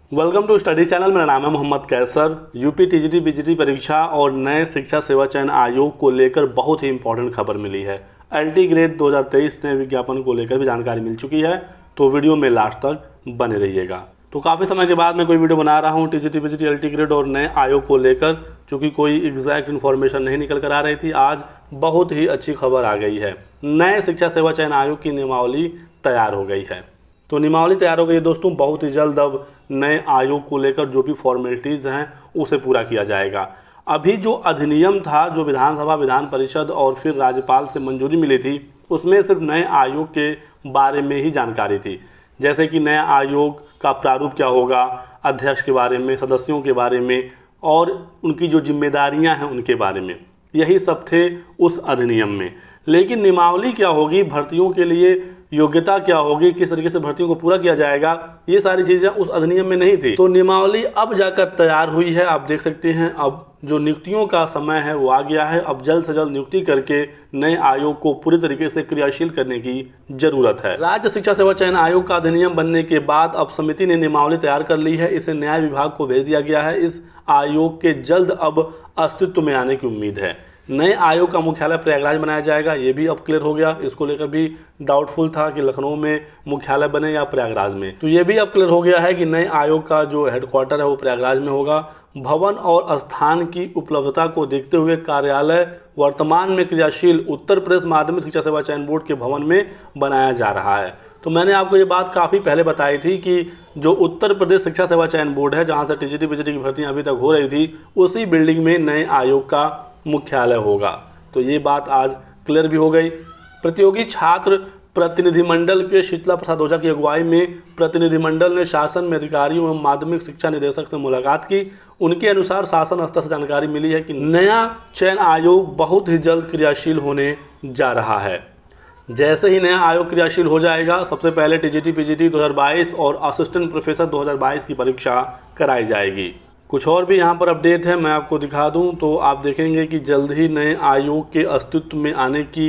Welcome to study channel. मेरा नाम है Mohammad Kaisar. UP TGT PGT परीक्षा और नए शिक्षा सेवा चयन आयोग को लेकर बहुत ही इंपॉर्टेंट खबर मिली है। एलटी ग्रेड 2023 नए विज्ञापन को लेकर भी जानकारी मिल चुकी है, तो वीडियो में लास्ट तक बने रहिएगा। तो काफ़ी समय के बाद मैं कोई वीडियो बना रहा हूँ टीजीटी पीजीटी एलटी ग्रेड और नए आयोग को लेकर, चूँकि कोई एग्जैक्ट इन्फॉर्मेशन नहीं निकल कर आ रही थी। आज बहुत ही अच्छी खबर आ गई है। नए शिक्षा सेवा चयन आयोग की नियमावली तैयार हो गई है। तो नियमावली तैयार हो गई है दोस्तों। बहुत ही जल्द अब नए आयोग को लेकर जो भी फॉर्मेलिटीज़ हैं उसे पूरा किया जाएगा। अभी जो अधिनियम था, जो विधानसभा, विधान परिषद और फिर राज्यपाल से मंजूरी मिली थी, उसमें सिर्फ नए आयोग के बारे में ही जानकारी थी। जैसे कि नया आयोग का प्रारूप क्या होगा, अध्यक्ष के बारे में, सदस्यों के बारे में और उनकी जो जिम्मेदारियां हैं उनके बारे में, यही सब थे उस अधिनियम में। लेकिन नियमावली क्या होगी, भर्तियों के लिए योग्यता क्या होगी, किस तरीके से भर्तियों को पूरा किया जाएगा, ये सारी चीज़ें उस अधिनियम में नहीं थी। तो नियमावली अब जाकर तैयार हुई है। आप देख सकते हैं अब जो नियुक्तियों का समय है वो आ गया है। अब जल्द से जल्द नियुक्ति करके नए आयोग को पूरी तरीके से क्रियाशील करने की जरूरत है। राज्य शिक्षा सेवा चयन आयोग का अधिनियम बनने के बाद अब समिति ने नियमावली तैयार कर ली है। इसे न्याय विभाग को भेज दिया गया है। इस आयोग के जल्द अब अस्तित्व में आने की उम्मीद है। नए आयोग का मुख्यालय प्रयागराज बनाया जाएगा, ये भी अब क्लियर हो गया। इसको लेकर भी डाउटफुल था कि लखनऊ में मुख्यालय बने या प्रयागराज में, तो ये भी अब क्लियर हो गया है कि नए आयोग का जो हेडक्वार्टर है वो प्रयागराज में होगा। भवन और स्थान की उपलब्धता को देखते हुए कार्यालय वर्तमान में क्रियाशील उत्तर प्रदेश माध्यमिक शिक्षा सेवा चयन बोर्ड के भवन में बनाया जा रहा है। तो मैंने आपको ये बात काफ़ी पहले बताई थी कि जो उत्तर प्रदेश शिक्षा सेवा चयन बोर्ड है, जहाँ से टीजीटी पीजीटी की भर्तियाँ अभी तक हो रही थी, उसी बिल्डिंग में नए आयोग का मुख्यालय होगा। तो ये बात आज क्लियर भी हो गई। प्रतियोगी छात्र प्रतिनिधिमंडल के शीतला प्रसाद ओझा की अगुवाई में प्रतिनिधिमंडल ने शासन में अधिकारियों एवं माध्यमिक शिक्षा निदेशक से मुलाकात की। उनके अनुसार शासन स्तर से जानकारी मिली है कि नया चयन आयोग बहुत ही जल्द क्रियाशील होने जा रहा है। जैसे ही नया आयोग क्रियाशील हो जाएगा, सबसे पहले टीजीटी पीजीटी 2022 और असिस्टेंट प्रोफेसर 2022 की परीक्षा कराई जाएगी। कुछ और भी यहाँ पर अपडेट है, मैं आपको दिखा दूँ तो आप देखेंगे कि जल्द ही नए आयोग के अस्तित्व में आने की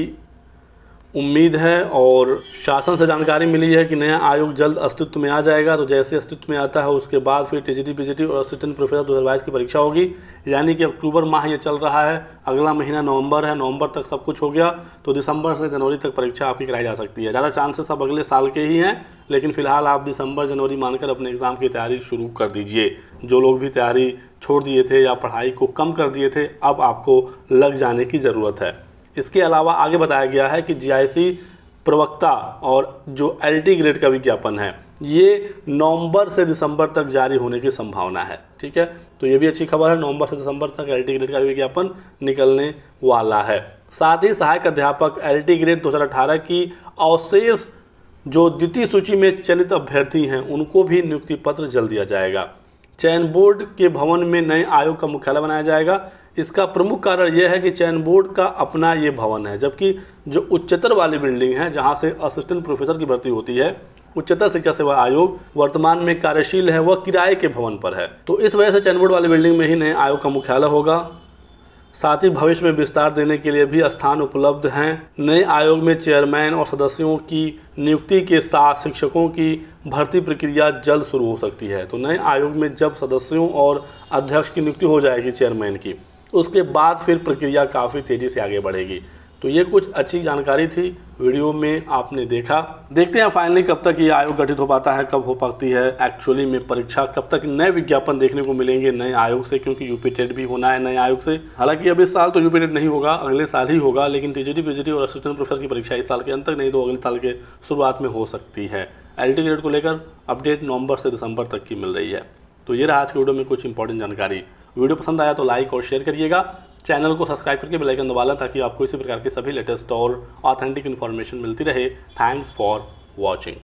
उम्मीद है और शासन से जानकारी मिली है कि नया आयोग जल्द अस्तित्व में आ जाएगा। तो जैसे अस्तित्व में आता है उसके बाद फिर टीजीटी पीजीटी और असिस्टेंट प्रोफेसर 2022 की परीक्षा होगी। यानी कि अक्टूबर माह ये चल रहा है, अगला महीना नवंबर है, नवंबर तक सब कुछ हो गया तो दिसंबर से जनवरी तक परीक्षा आपकी कराई जा सकती है। ज़्यादा चांसेस अब अगले साल के ही हैं, लेकिन फिलहाल आप दिसंबर जनवरी मानकर अपने एग्ज़ाम की तैयारी शुरू कर दीजिए। जो लोग भी तैयारी छोड़ दिए थे या पढ़ाई को कम कर दिए थे, अब आपको लग जाने की ज़रूरत है। इसके अलावा आगे बताया गया है कि जीआईसी प्रवक्ता और जो एलटी ग्रेड का विज्ञापन है, ये नवंबर से दिसंबर तक जारी होने की संभावना है। ठीक है, तो ये भी अच्छी खबर है। नवंबर से दिसंबर तक एलटी ग्रेड का विज्ञापन निकलने वाला है। साथ ही सहायक अध्यापक एलटी ग्रेड 2018 की अवशेष जो द्वितीय सूची में चयनित अभ्यर्थी हैं उनको भी नियुक्ति पत्र जल्द दिया जाएगा। चयन बोर्ड के भवन में नए आयोग का मुख्यालय बनाया जाएगा। इसका प्रमुख कारण यह है कि चयन बोर्ड का अपना ये भवन है, जबकि जो उच्चतर वाली बिल्डिंग है जहां से असिस्टेंट प्रोफेसर की भर्ती होती है, उच्चतर शिक्षा सेवा आयोग वर्तमान में कार्यशील है, वह किराए के भवन पर है। तो इस वजह से चयन बोर्ड वाली बिल्डिंग में ही नए आयोग का मुख्यालय होगा। साथ ही भविष्य में विस्तार देने के लिए भी स्थान उपलब्ध हैं। नए आयोग में चेयरमैन और सदस्यों की नियुक्ति के साथ शिक्षकों की भर्ती प्रक्रिया जल्द शुरू हो सकती है। तो नए आयोग में जब सदस्यों और अध्यक्ष की नियुक्ति हो जाएगी चेयरमैन की, उसके बाद फिर प्रक्रिया काफ़ी तेज़ी से आगे बढ़ेगी। तो ये कुछ अच्छी जानकारी थी, वीडियो में आपने देखा। देखते हैं फाइनली कब तक ये आयोग गठित हो पाता है, कब हो पाती है एक्चुअली में परीक्षा, कब तक नए विज्ञापन देखने को मिलेंगे नए आयोग से, क्योंकि यूपी टेट भी होना है नए आयोग से। हालांकि अब इस साल तो यूपी टेट नहीं होगा, अगले साल ही होगा, लेकिन टीजीटी पीजीटी और असिस्टेंट प्रोफेसर की परीक्षा इस साल के अंत तक नहीं तो अगले साल के शुरुआत में हो सकती है। एलटी ग्रेड को लेकर अपडेट नवंबर से दिसंबर तक की मिल रही है। तो ये रहा आज के वीडियो में कुछ इंपॉर्टेंट जानकारी। वीडियो पसंद आया तो लाइक और शेयर करिएगा। चैनल को सब्सक्राइब करके बेल आइकन दबा लें ताकि आपको इसी प्रकार की सभी लेटेस्ट और ऑथेंटिक इन्फॉर्मेशन मिलती रहे। Thanks for watching.